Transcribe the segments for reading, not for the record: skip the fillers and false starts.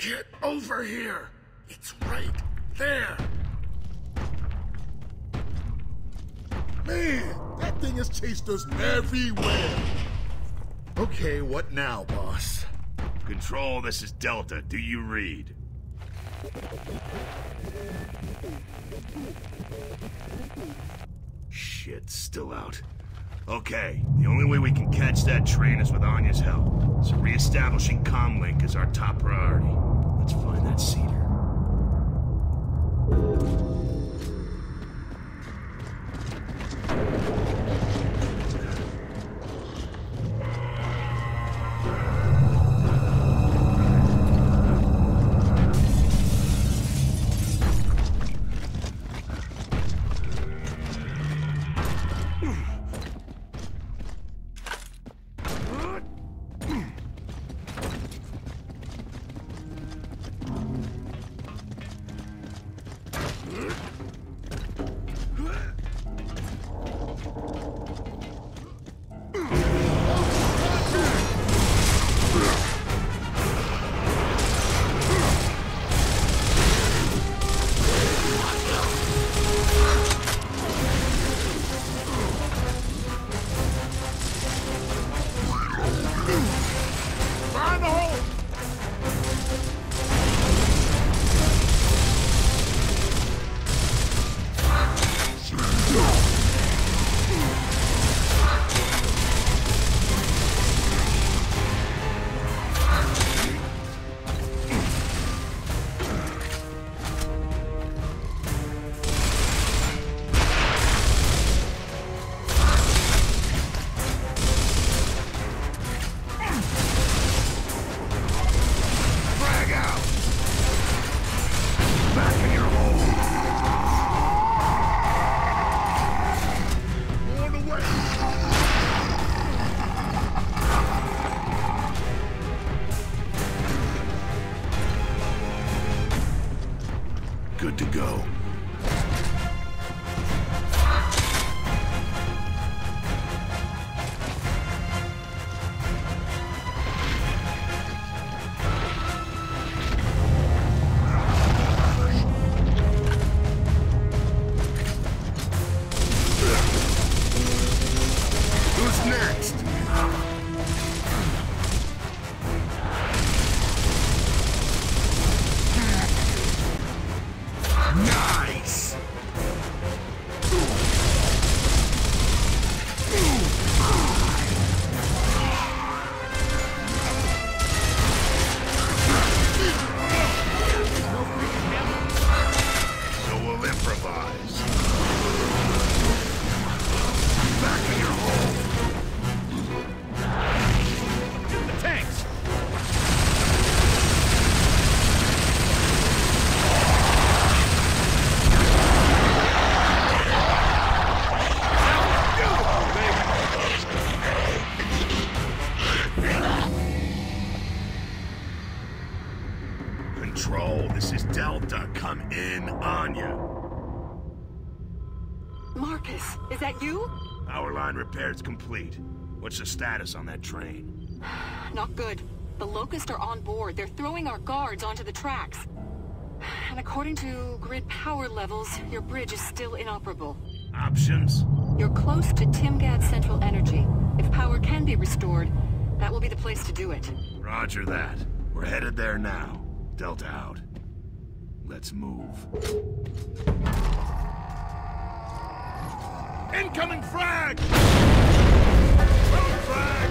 Get over here! It's right there! Man, that thing has chased us everywhere! Okay, what now, boss? Control, this is Delta. Do you read? Shit, still out. Okay, the only way we can catch that train is with Anya's help. So re-establishing comlink is our top priority. Let's find that cedar. Good to go. Who's next? Nice! So we'll improvise. Back in your hole. The tanks! Control, this is Delta. Come in, Anya. Marcus, is that you? Power line repairs complete. What's the status on that train? Not good. The Locusts are on board. They're throwing our guards onto the tracks. And according to grid power levels, your bridge is still inoperable. Options? You're close to Timgad's central energy. If power can be restored, that will be the place to do it. Roger that. We're headed there now. Delta out. Let's move. Incoming frag! Frag!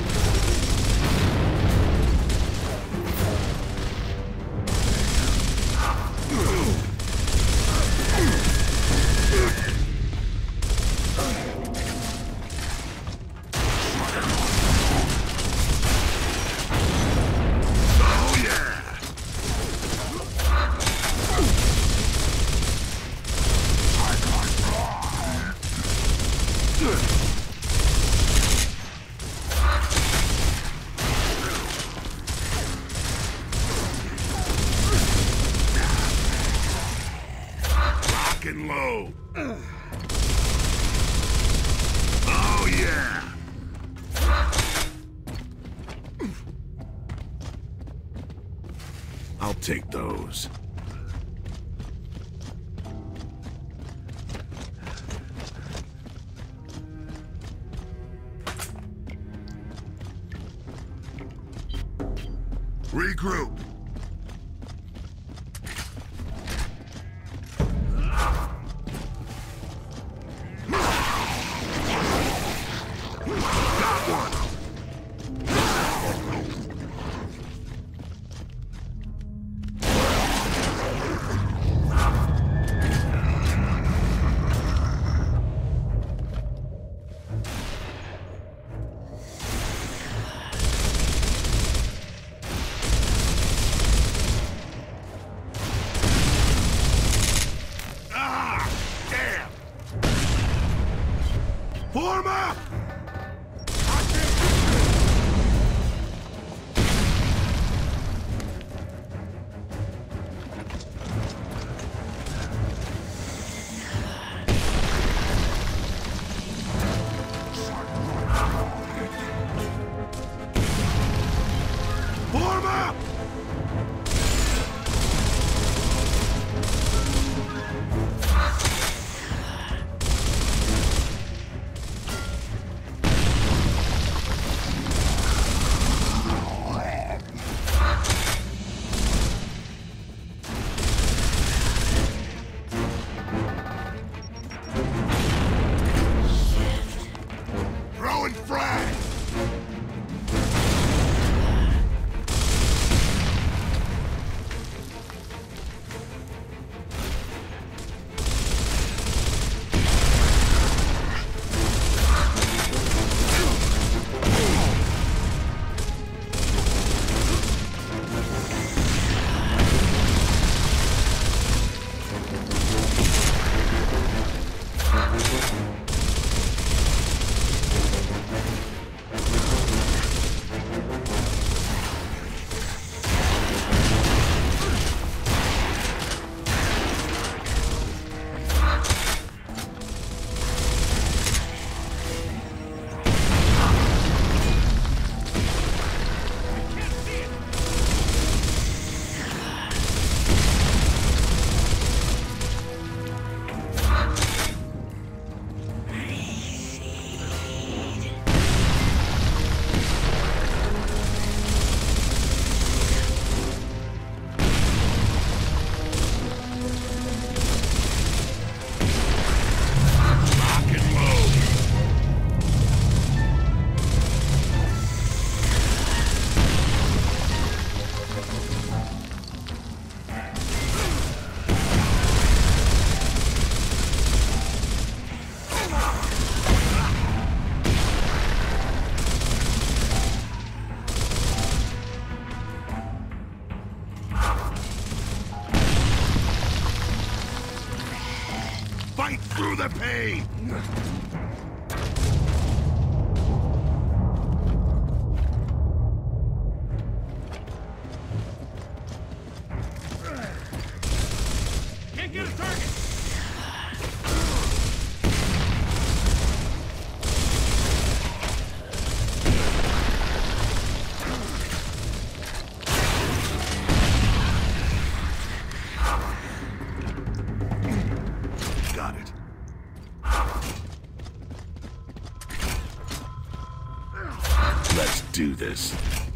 Rockin' low. Oh, yeah. take those. Regroup. Form up! Form up! Throwing frag! Fight through the pain! Can't get a target! Got it. Let's do this.